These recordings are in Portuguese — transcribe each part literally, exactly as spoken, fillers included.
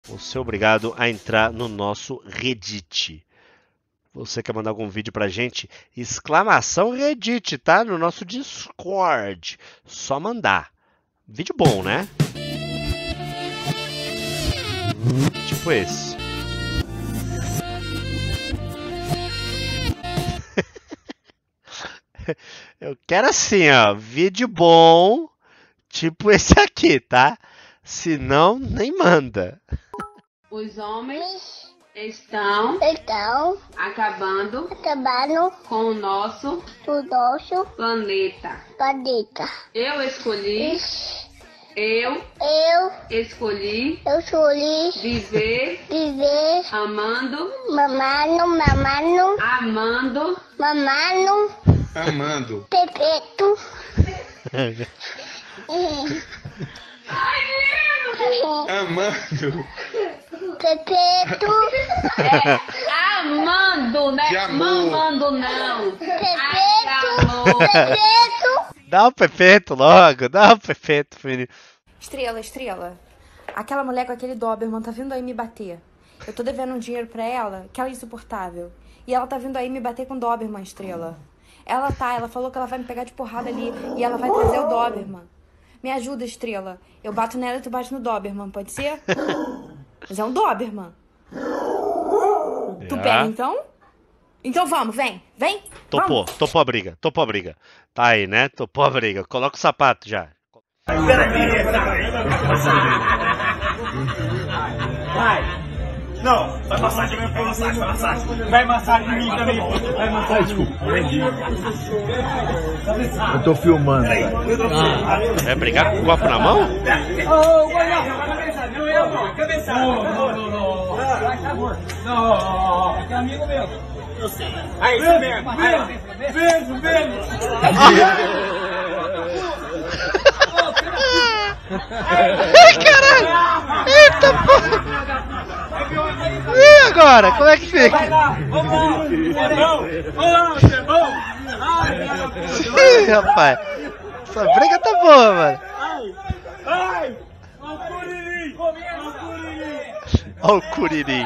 vou ser obrigado a entrar no nosso Reddit. Você quer mandar algum vídeo pra gente? Exclamação Reddit, tá? No nosso Discord. Só mandar. Vídeo bom, né? Tipo esse. Eu quero assim, ó. Vídeo bom. Tipo esse aqui, tá? Se não, nem manda. Os homens estão Então, acabando acabando com o nosso o nosso planeta. planeta. Eu escolhi, eu Eu, escolhi eu escolhi viver viver amando, mamando, mamando, amando, mamando, Amando. perfeito. Amando. Perfeito, amando, né? De amor. Mamando não. perfeito, Amor. perfeito. Dá o perfeito logo. Dá o perfeito, filho. Estrela, Estrela, aquela mulher com aquele Doberman tá vindo aí me bater. Eu tô devendo um dinheiro pra ela, que ela é insuportável. E ela tá vindo aí me bater com o Doberman, Estrela. Ela tá, ela falou que ela vai me pegar de porrada ali e ela vai trazer o Doberman. Me ajuda, Estrela. Eu bato nela e tu bate no Doberman, pode ser? Mas é um Doberman. Tu Já. pega, então? Então vamos, vem, vem. Topou, Vamos. topou a briga, topou a briga. Tá aí, né? Topou a briga. Coloca o sapato já. Vai! Não, vai massagem, vai massagem, vai massagem. Vai massagem em mim também. Vai massagem. Eu tô filmando. Vai brigar com o copo na mão? Ô, Guilherme, não é amor, cabeça. Não, não, não, não. Não, é amigo meu. Eu sei. Aí, isso mesmo. Beijo, beijo. Ai, caralho! Eita porra! E agora? Como é que fica? Vai lá, vamos lá. É bom? Olá, você é bom? Ih, rapaz! Essa briga tá boa, mano. Ai, ai. Ó o Curiri. Ó o Curiri. Olha o Curiri.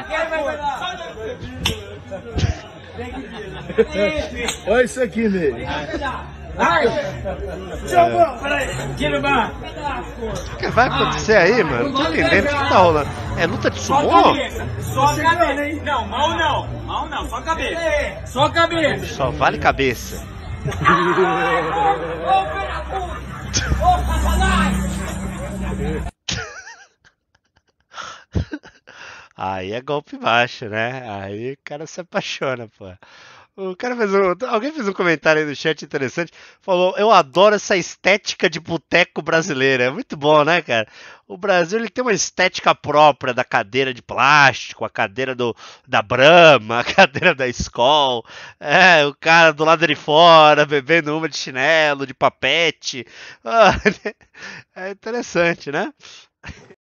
Olha isso aqui nele. Ai! Chamou! Peraí! Tira o bar! O que vai acontecer aí, mano? Não tô entendendo o que, que tá rolando. É luta de Só a sumô? cabeça! Só a cabeça! Não, mão não! Mão não, só a cabeça! Só a cabeça! Só vale cabeça. Aí é golpe baixo, né? Aí o cara se apaixona, pô. O cara fez um, alguém fez um comentário aí no chat interessante, falou, eu adoro essa estética de boteco brasileira, é muito bom, né, cara? O Brasil ele tem uma estética própria da cadeira de plástico, a cadeira do, da Brahma, a cadeira da Skol, é, o cara do lado de fora, bebendo uma de chinelo, de papete, ah, é interessante, né?